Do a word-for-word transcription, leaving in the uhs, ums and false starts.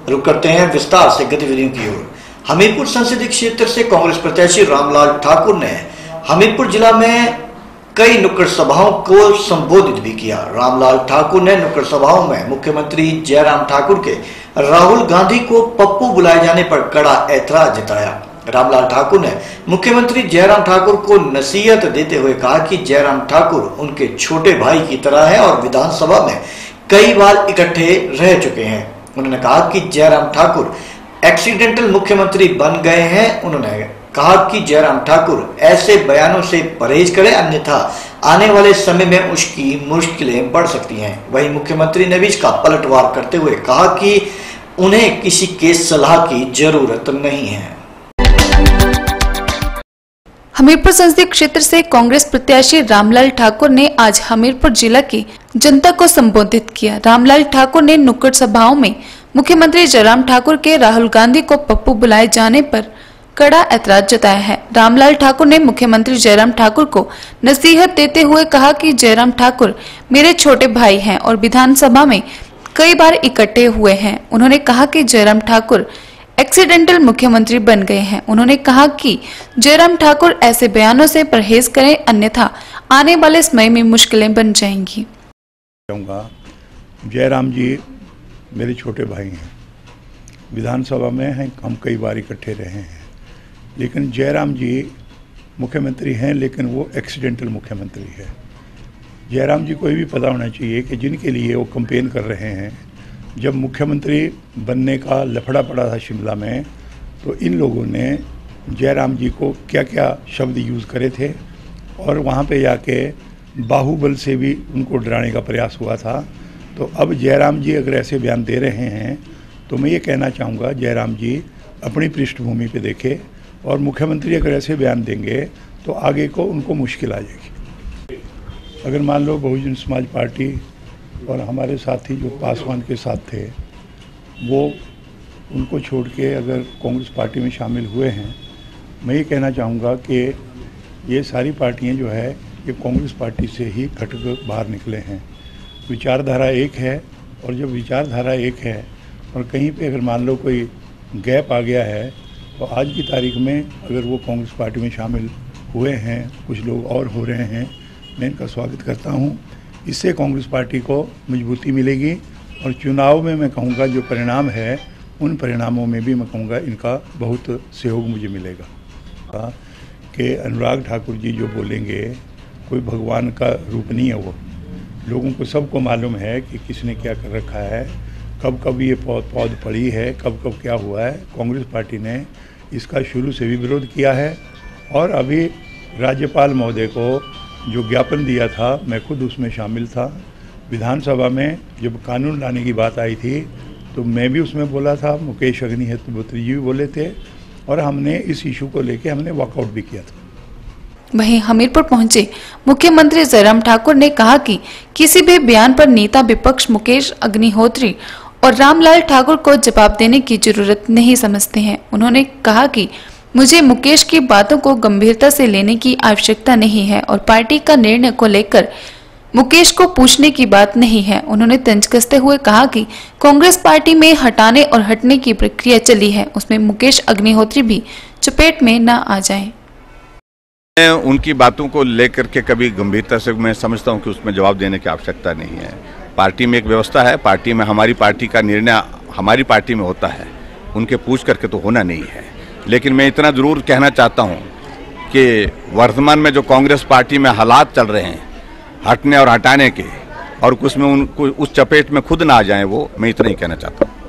रुक करते हैं विस्तार से गतिविधियों की ओर। हमीरपुर संसदीय क्षेत्र से कांग्रेस प्रत्याशी रामलाल ठाकुर ने हमीरपुर जिला में कई नुक्कड़ सभाओं को संबोधित भी किया। रामलाल ठाकुर ने नुक्कड़ सभाओं में मुख्यमंत्री जयराम ठाकुर के राहुल गांधी को पप्पू बुलाए जाने पर कड़ा ऐतराज जताया। रामलाल ठाकुर ने मुख्यमंत्री जयराम ठाकुर को नसीहत देते हुए कहा कि जयराम ठाकुर उनके छोटे भाई की तरह है और विधानसभा में कई बार इकट्ठे रह चुके हैं। उन्होंने कहा कि जयराम ठाकुर एक्सीडेंटल मुख्यमंत्री बन गए हैं। उन्होंने कहा कि जयराम ठाकुर ऐसे बयानों से परहेज करें, अन्यथा आने वाले समय में उसकी मुश्किलें बढ़ सकती हैं। वहीं मुख्यमंत्री ने भी इसका पलटवार करते हुए कहा कि उन्हें किसी के सलाह की जरूरत नहीं है। हमीरपुर संसदीय क्षेत्र से कांग्रेस प्रत्याशी रामलाल ठाकुर ने आज हमीरपुर जिला की जनता को संबोधित किया। रामलाल ठाकुर ने नुक्कड़ सभाओं में मुख्यमंत्री जयराम ठाकुर के राहुल गांधी को पप्पू बुलाए जाने पर कड़ा ऐतराज जताया है। रामलाल ठाकुर ने मुख्यमंत्री जयराम ठाकुर को नसीहत देते हुए कहा कि जयराम ठाकुर मेरे छोटे भाई हैं और विधानसभा में कई बार इकट्ठे हुए हैं। उन्होंने कहा कि जयराम ठाकुर एक्सीडेंटल मुख्यमंत्री बन गए हैं। उन्होंने कहा कि जयराम ठाकुर ऐसे बयानों से परहेज करें, अन्यथा आने वाले समय में मुश्किलें बन जाएंगी। जयराम जी मेरे छोटे भाई हैं, विधानसभा में हैं, हम कई बार इकट्ठे रहे हैं, लेकिन जयराम जी मुख्यमंत्री हैं, लेकिन वो एक्सीडेंटल मुख्यमंत्री है। जयराम जी को ये भी पता होना चाहिए कि जिनके लिए वो कैंपेन कर रहे हैं, जब मुख्यमंत्री बनने का लफड़ा पड़ा था शिमला में, तो इन लोगों ने जयराम जी को क्या क्या शब्द यूज़ करे थे और वहाँ पे जाके बाहुबल से भी उनको डराने का प्रयास हुआ था। तो अब जयराम जी अगर ऐसे बयान दे रहे हैं तो मैं ये कहना चाहूँगा जयराम जी अपनी पृष्ठभूमि पे देखें, और मुख्यमंत्री अगर ऐसे बयान देंगे तो आगे को उनको मुश्किल आ जाएगी। अगर मान लो बहुजन समाज पार्टी और हमारे साथी जो पासवान के साथ थे वो उनको छोड़ के अगर कांग्रेस पार्टी में शामिल हुए हैं, मैं ये कहना चाहूँगा कि ये सारी पार्टियां जो है ये कांग्रेस पार्टी से ही घट कर बाहर निकले हैं। विचारधारा एक है, और जब विचारधारा एक है और कहीं पे अगर मान लो कोई गैप आ गया है, तो आज की तारीख में अगर वो कांग्रेस पार्टी में शामिल हुए हैं, कुछ लोग और हो रहे हैं, मैं इनका स्वागत करता हूँ। इससे कांग्रेस पार्टी को मजबूती मिलेगी और चुनाव में मैं कहूँगा जो परिणाम है उन परिणामों में भी मैं कहूँगा इनका बहुत सहयोग मुझे मिलेगा। कि अनुराग ठाकुर जी जो बोलेंगे कोई भगवान का रूप नहीं है, वो लोगों को सबको मालूम है कि किसने क्या कर रखा है, कब कब ये पौध पौध पड़ी है, कब कब क्या हुआ है। कांग्रेस पार्टी ने इसका शुरू से भी विरोध किया है और अभी राज्यपाल महोदय को जो ज्ञापन दिया था मैं खुद उसमें शामिल था। विधानसभा में जब कानून लाने की बात आई थी तो मैं भी उसमें बोला था, मुकेश अग्निहोत्री जी भी बोले थे, और हमने इस इशू को लेके हमने वॉकआउट भी किया था। वहीं हमीरपुर पहुंचे मुख्यमंत्री जयराम ठाकुर ने कहा कि किसी भी बयान पर नेता विपक्ष मुकेश अग्निहोत्री और रामलाल ठाकुर को जवाब देने की जरूरत नहीं समझते हैं। उन्होंने कहा कि मुझे मुकेश की बातों को गंभीरता से लेने की आवश्यकता नहीं है और पार्टी का निर्णय को लेकर मुकेश को पूछने की बात नहीं है। उन्होंने तंज कसते हुए कहा कि कांग्रेस पार्टी में हटाने और हटने की प्रक्रिया चली है, उसमें मुकेश अग्निहोत्री भी चपेट में न आ जाएं। उनकी बातों को लेकर के कभी गंभीरता से मैं समझता हूं कि उसमें जवाब देने की आवश्यकता नहीं है। पार्टी में एक व्यवस्था है, पार्टी में हमारी पार्टी का निर्णय हमारी पार्टी में होता है, उनके पूछ करके तो होना नहीं है। लेकिन मैं इतना ज़रूर कहना चाहता हूं कि वर्तमान में जो कांग्रेस पार्टी में हालात चल रहे हैं हटने और हटाने के, और उसमें उनको उस चपेट में खुद ना आ जाएं, वो मैं इतना ही कहना चाहता हूं।